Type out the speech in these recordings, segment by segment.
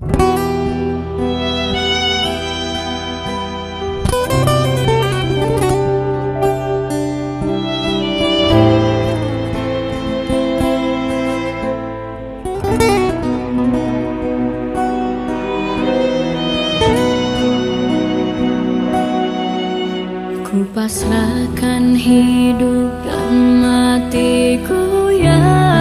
Ku pasrahkan hidup dan matiku ya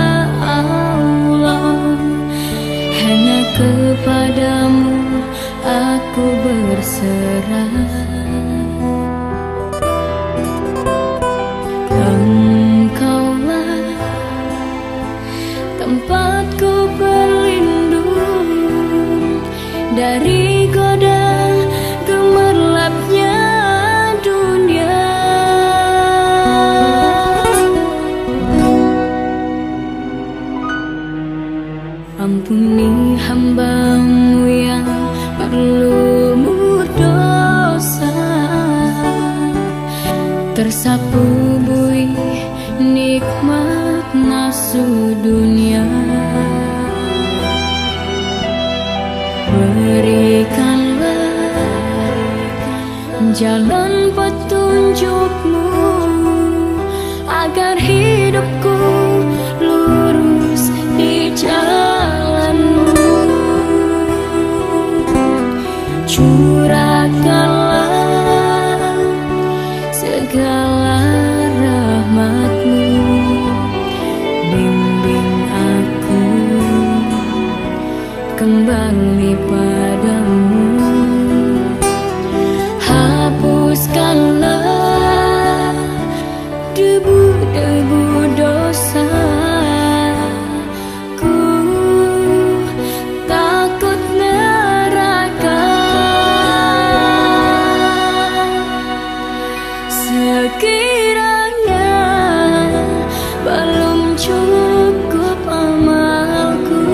Allah, hanya kepadamu aku berserah. Engkaulah tempatku berlindung dari godaan gemerlapnya dunia. Ampuni hamba-Mu yang berlumur dosa, tersapu buih nikmat nafsu dunia. Berikanlah jalan petunjuk-Mu agar hidupku lurus di jalan-Mu. Curahkanlah segala rahmat-Mu, bimbing aku kembali padamu. Hapuskanlah debu-debu dosa, ku takut neraka. Sekiranya belum cukup amalku,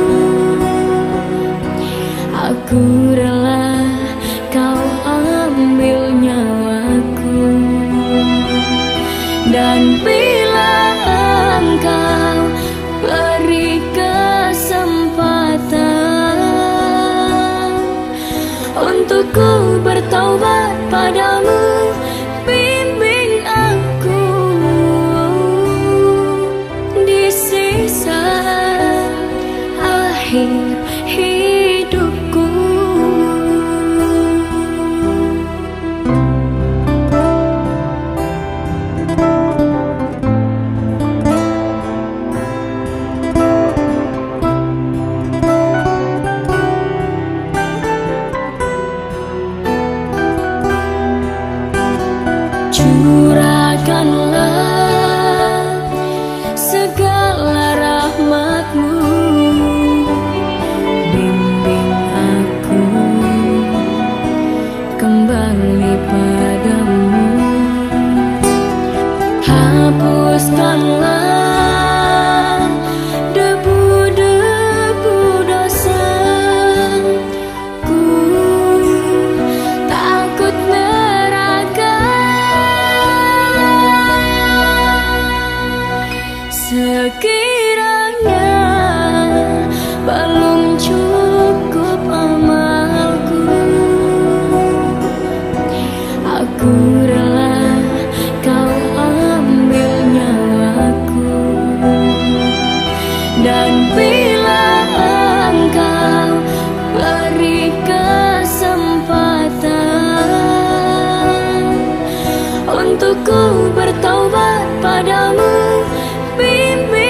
aku rela Kau ambil nyawaku. Dan bila Engkau beri kesempatan untuk ku bertaubat padamu, bimbing aku di sisa akhir hidupku. Curahkanlah segala rahmat-Mu, bimbing aku kembali padamu. Hapuskanlah debu-debu dosa, ku takut neraka. Sekiranya belum cukup amalku, aku rela Kau ambil nyawaku. Dan bila Engkau beri kesempatan untuk ku bertaubat padamu, bimbing